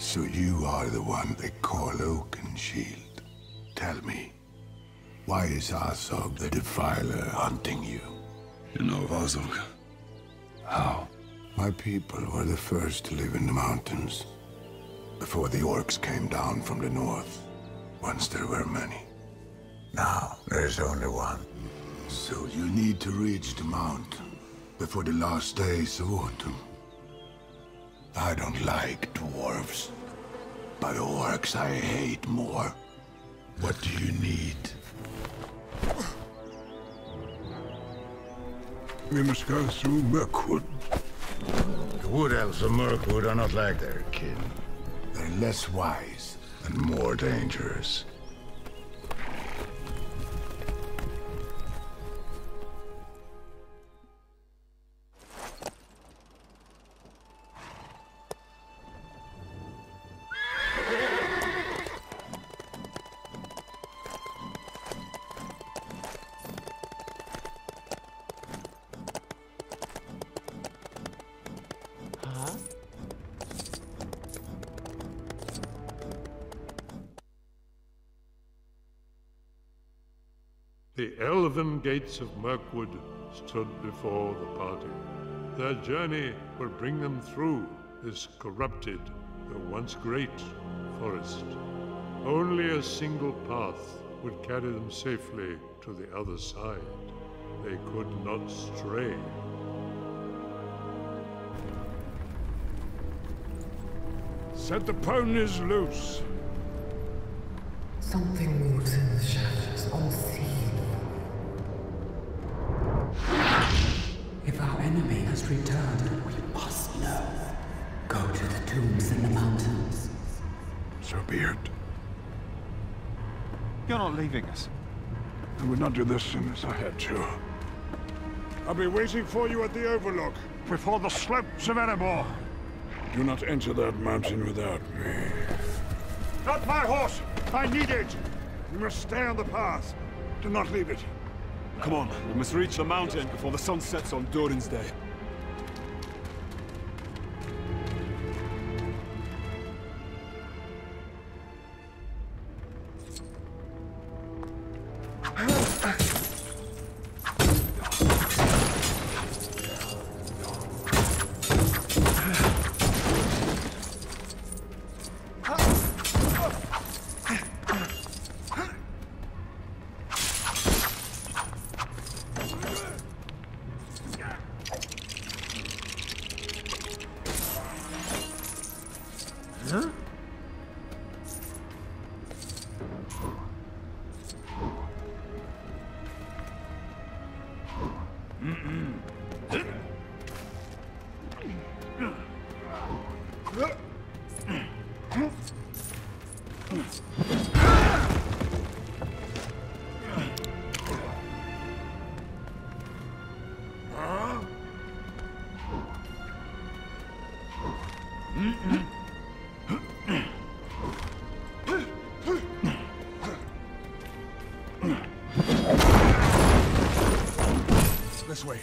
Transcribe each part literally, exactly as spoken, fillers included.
So you are the one they call Oakenshield. Tell me, why is Azog the Defiler hunting you? You know of Azog? How? My people were the first to live in the mountains, before the orcs came down from the north. Once there were many. Now there's only one. So you need to reach the mountain before the last days of autumn. I don't like dwarves, but orcs I hate more. What do you need? We must go through Mirkwood. The wood elves of Mirkwood are not like their kin. They're less wise and more dangerous. The elven gates of Mirkwood stood before the party. Their journey would bring them through this corrupted, though once great, forest. Only a single path would carry them safely to the other side. They could not stray. Set the ponies loose. Something moves in the shadows, unseen. If our enemy has returned, we must know. Go to the tombs in the mountains. So be it. You're not leaving us. I would not do this unless I had to. I'll be waiting for you at the Overlook, before the slopes of Erebor. Do not enter that mountain without me. Not my horse! I need it! You must stay on the path. Do not leave it. Come on, we must reach the mountain before the sun sets on Durin's Day. This way.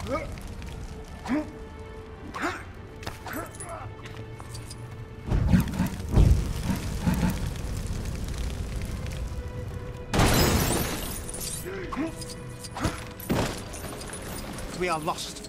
We are lost.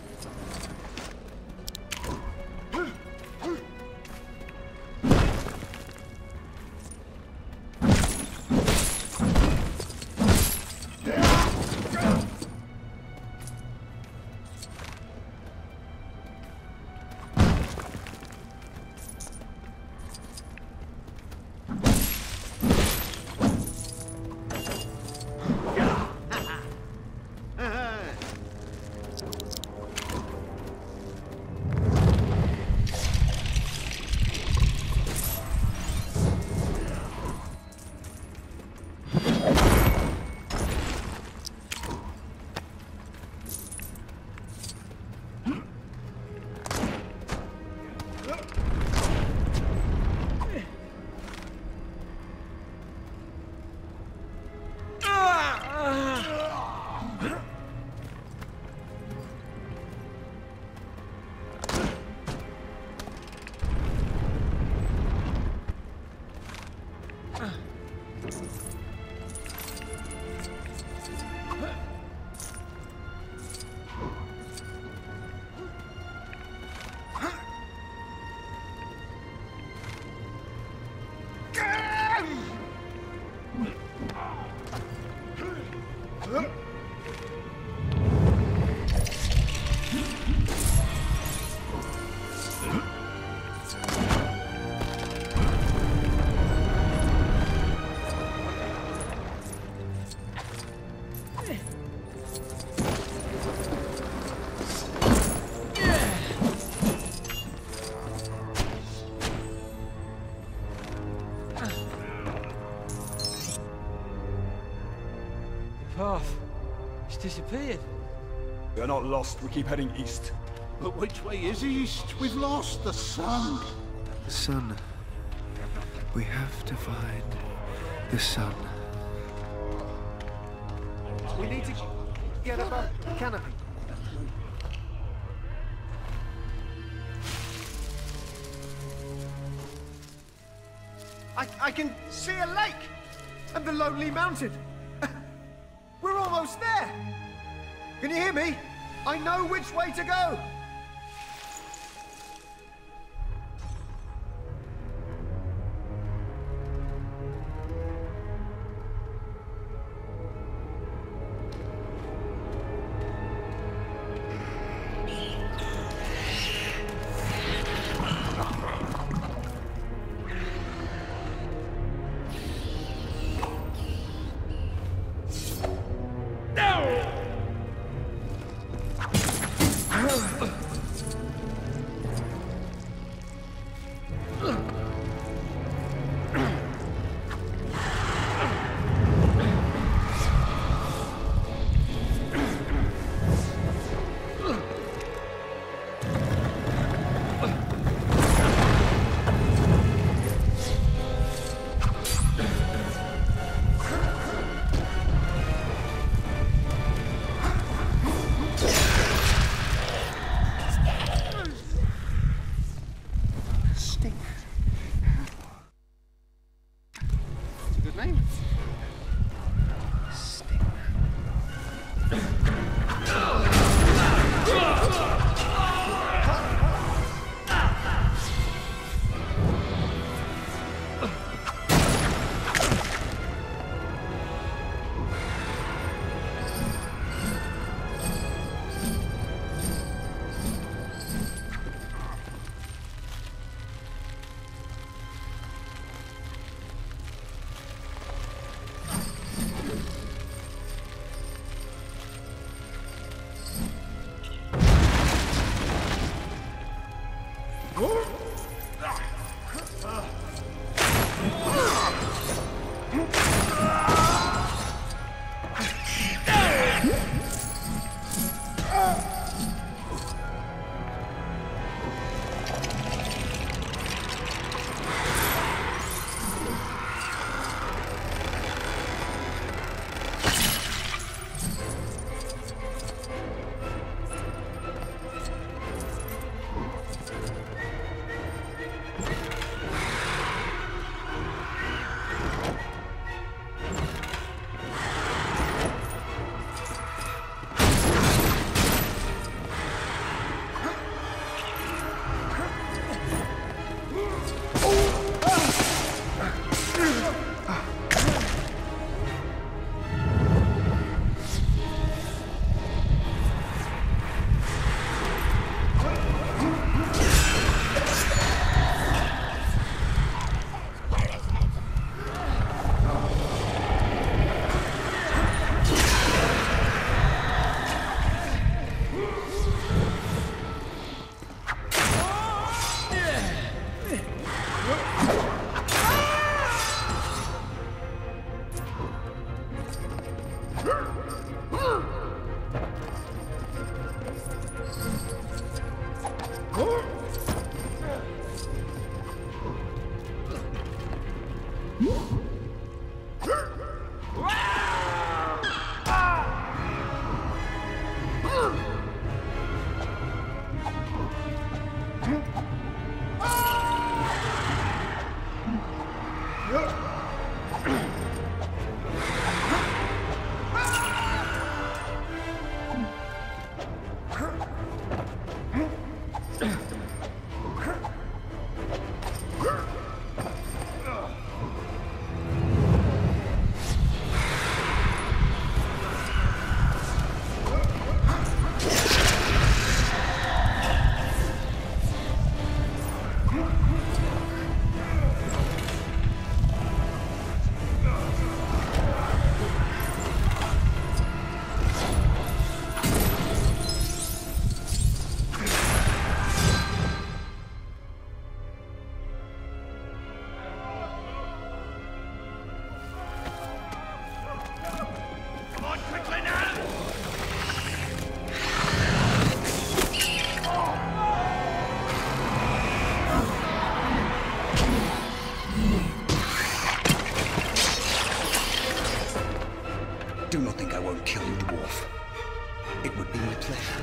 Path. It's disappeared. We are not lost. We keep heading east. But which way is east? We've lost the sun. The sun. We have to find the sun. We need to get above the canopy. I, I can see a lake and the lonely mountain. We're almost there. Can you hear me? I know which way to go. Ugh. Do not think I won't kill you, dwarf. It would be my pleasure.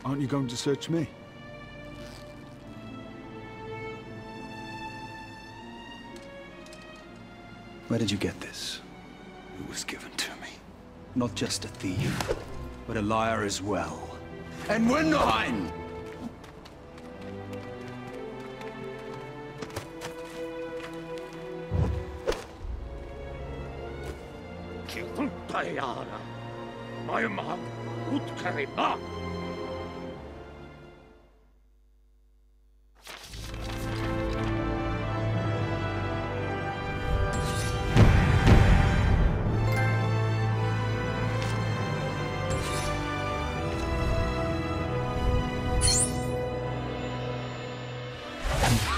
Aren't you going to search me? Where did you get this? It was given to me. Not just a thief, but a liar as well. And we're nine! And